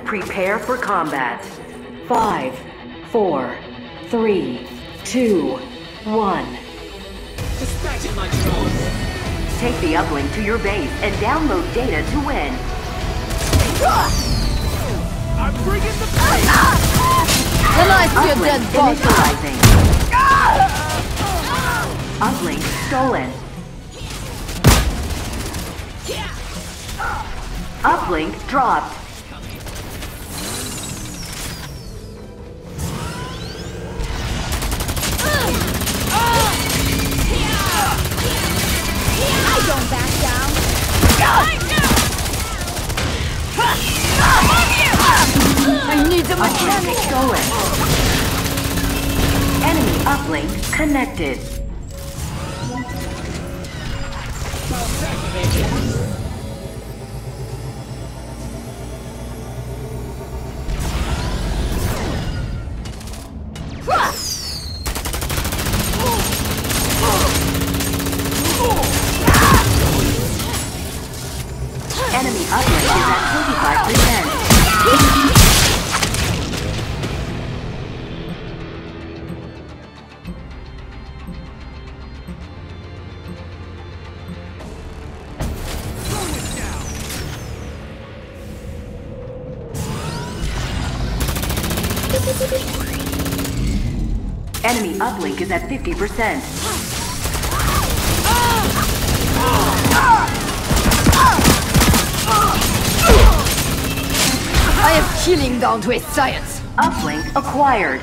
Prepare for combat. 5, 4, 3, 2, 1. Dispatching my drones. Take the uplink to your base and download data to win. I'm bringing the pain! The life of your dead body! Initializing. Uplink stolen. Uplink dropped. I don't back down! I need a mechanic! Stolen. Enemy uplink connected. Enemy uplink is at 25%. Enemy uplink is at 50%. I have killing down to a science! Uplink acquired.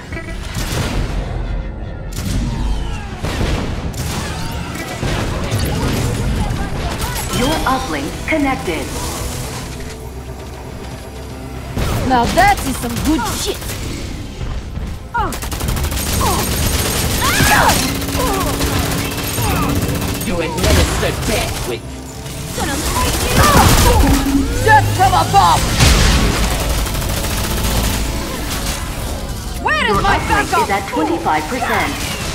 Your uplink connected. Now that is some good shit! You administer death with... Death from above! Where is Your my uplink backup? is at 25%.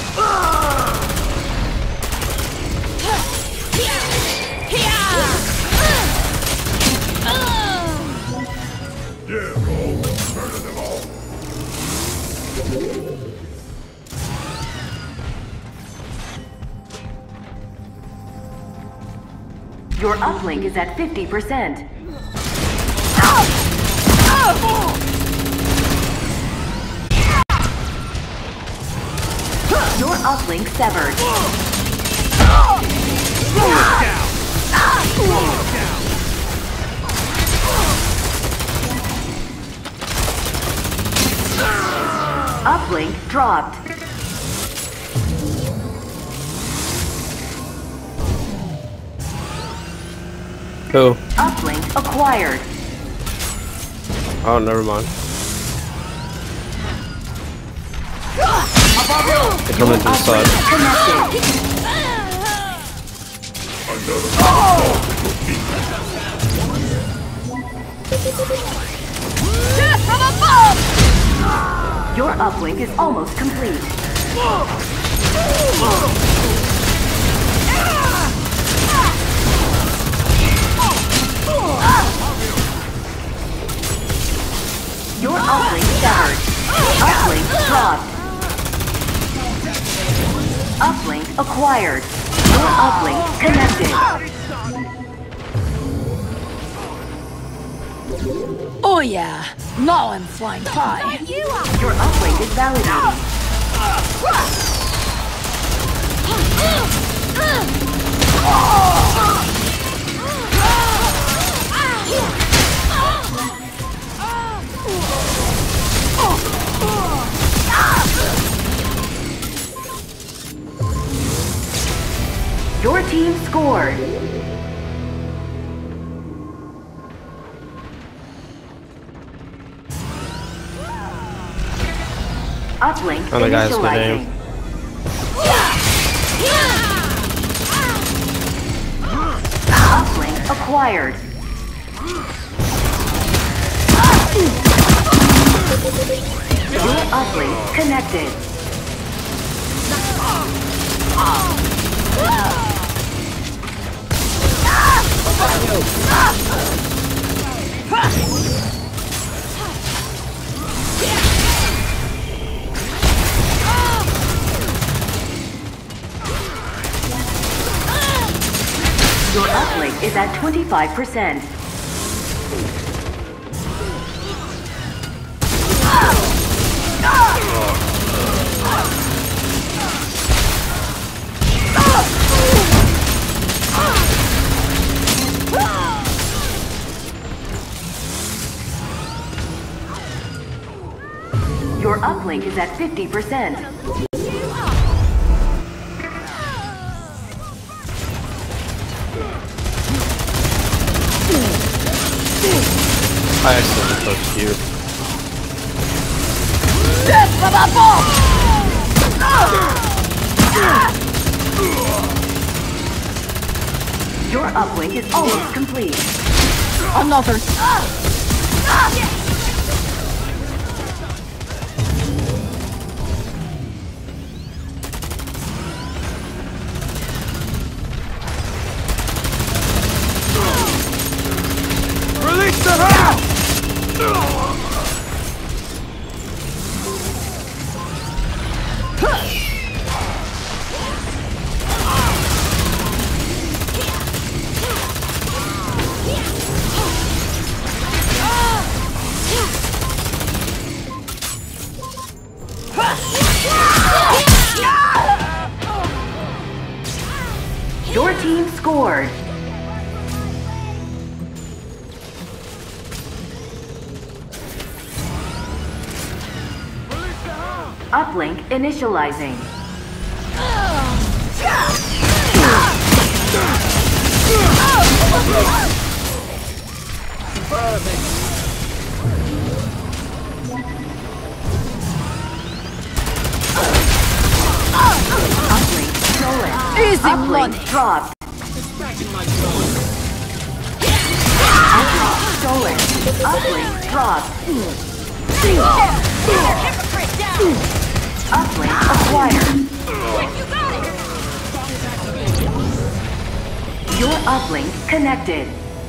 Your uplink is at 50%. Your uplink severed. Uplink dropped. Who? Uplink acquired. Oh, never mind. They come into the side. Connected. Death from above! Your uplink is almost complete. Your uplink severed. Uplink dropped. Uplink acquired. Your uplink connected. Oh yeah, now I'm flying high. Your uplink is validated. Your team scored. Uplink Oh, the guy's good initializing. aim. Uplink acquired. Your uplink connected. uplink is at 25%. Your uplink is at 50%. I accidentally pushed you. Death for the bomb! Your uplink is almost complete. Another. Release the house! Your team scored. Uplink initializing. Uplink stolen. Easy Uplink money. dropped. Dispatching my drones. Uplink stolen. Uplink dropped. Uplink acquired. Your uplink connected.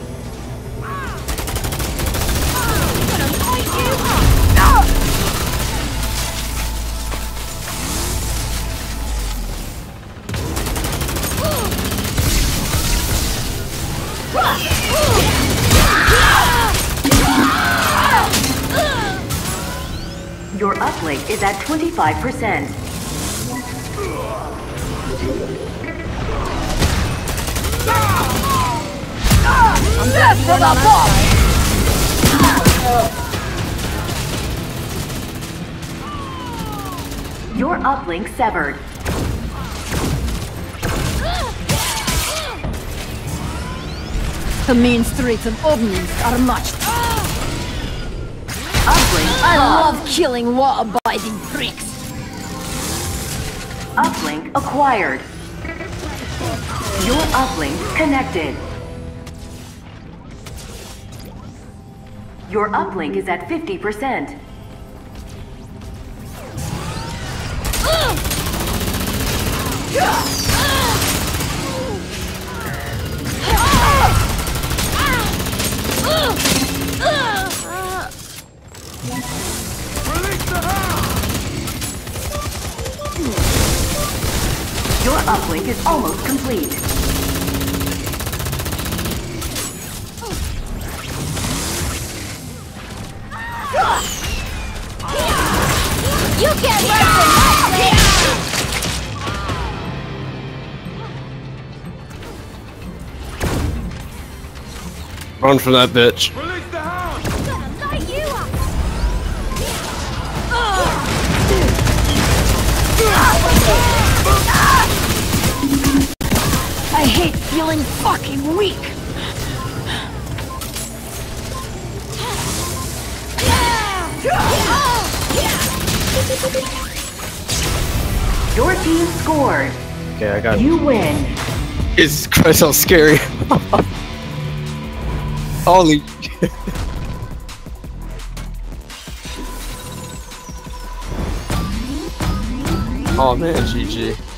Your uplink is at 25%. Death for the bomb! Your uplink severed. The mean streets of Uplink are matched. Uplink I lost. love killing law-abiding pricks. Uplink acquired. Your uplink connected. Your uplink is at 50%. Release the house! Your uplink is almost complete. You can't run from my Run from that bitch. Release the house! gonna light you up! I hate feeling fucking weak. Your team scored. Okay, I got it. You win. Jesus Christ, how scary. Holy. Oh man, GG.